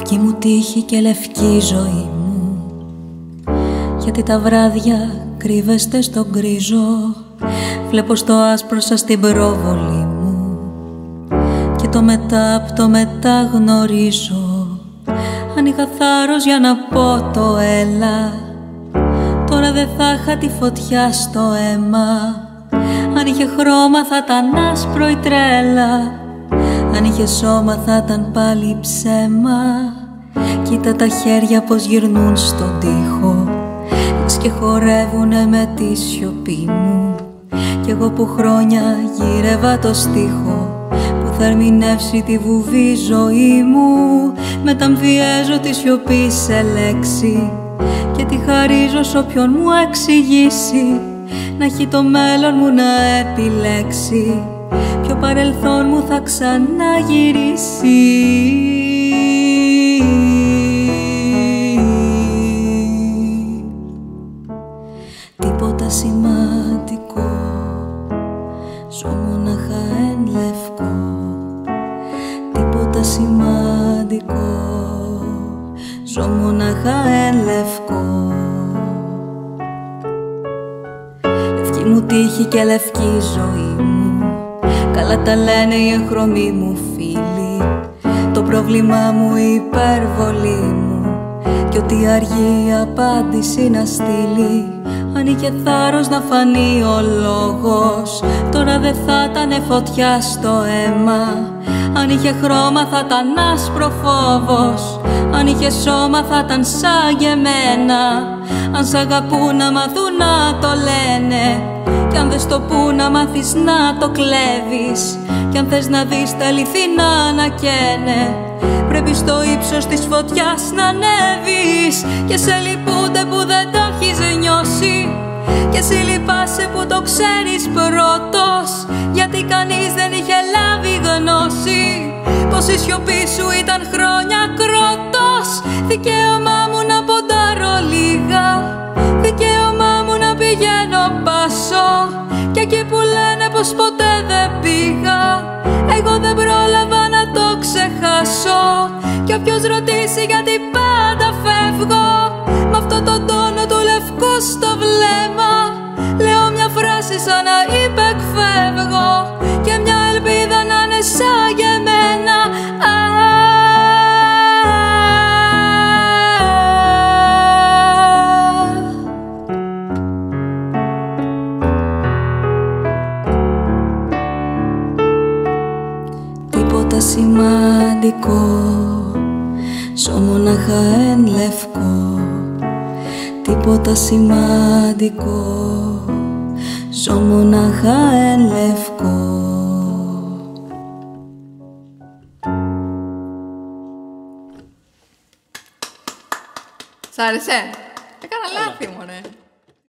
Λευκή μου τύχη και λευκή ζωή μου, γιατί τα βράδια κρύβεστε στον γκρίζο. Βλέπω στο άσπρο σας την πρόβολη μου και το μετά απ' το μετά γνωρίζω. Αν είχα θάρρος για να πω το έλα, τώρα δεν θα είχα τη φωτιά στο αίμα. Αν είχε χρώμα θα ήταν άσπρο η τρέλα, αν είχε σώμα θα ήταν πάλι ψέμα. Κοίτα τα χέρια πως γυρνούν στον τοίχο, λες και χορεύουνε με τη σιωπή μου. Κι εγώ που χρόνια γύρευα το στίχο που θα ερμηνεύσει τη βουβή ζωή μου, μεταμφιέζω τη σιωπή σε λέξη και τη χαρίζω σ' όποιον μου εξηγήσει. Να έχει το μέλλον μου να επιλέξει, ποιο παρελθόν μου θα ξαναγυρίσει. Τίποτα σημαντικό, ζω μονάχα εν λευκό. Τίποτα σημαντικό, ζω μονάχα εν λευκό. Λευκή μου τύχη και λευκή ζωή μου, καλά τα λένε οι εγχρωμοί μου φίλοι. Το πρόβλημά μου η υπερβολή μου, κι ότι αργεί η απάντηση να στείλει. Αν είχε θάρρος να φανεί ο λόγος, τώρα δεν θα ήτανε φωτιά στο αίμα. Αν είχε χρώμα θα ήταν άσπρο φόβος, αν είχε σώμα θα ήταν σαν και εμένα. Αν σ' αγαπούν να μάθουν να το λένε, κι αν δεν στο πουν να μάθεις να το κλέβεις. Κι αν θες να δεις τα αληθινά να καίνε, πρέπει στο ύψος της φωτιάς να ανέβεις. Και σε λυπούνται που δεν το έχεις νιώσει, και εσύ λυπάσαι που το ξέρεις πρώτος, γιατί κανείς δεν είχε λάβει γνώση πως η σιωπή σου ήταν χρόνια κρότος. Δικαίωμά μου να ποντάρω λίγα, δικαίωμά μου να πηγαίνω πάσο, και εκεί που λένε πως ποτέ δεν πήγα, εγώ δεν πρόλαβα να το ξεχάσω. Κι όποιος ρωτήσει γιατί πάντα φεύγω, μ' αυτό το τόνο του λευκού στο βλέμμα, λέω μια φράση σαν να υπεκφεύγω, και μια ελπίδα να είναι σαν και εμένα. Τίποτα σημαντικό, ζω μονάχα εν λευκό. Τίποτα σημαντικό, ζω μονάχα εν λευκό. Σ' άρεσε? Έκανα λάθη, μωρέ.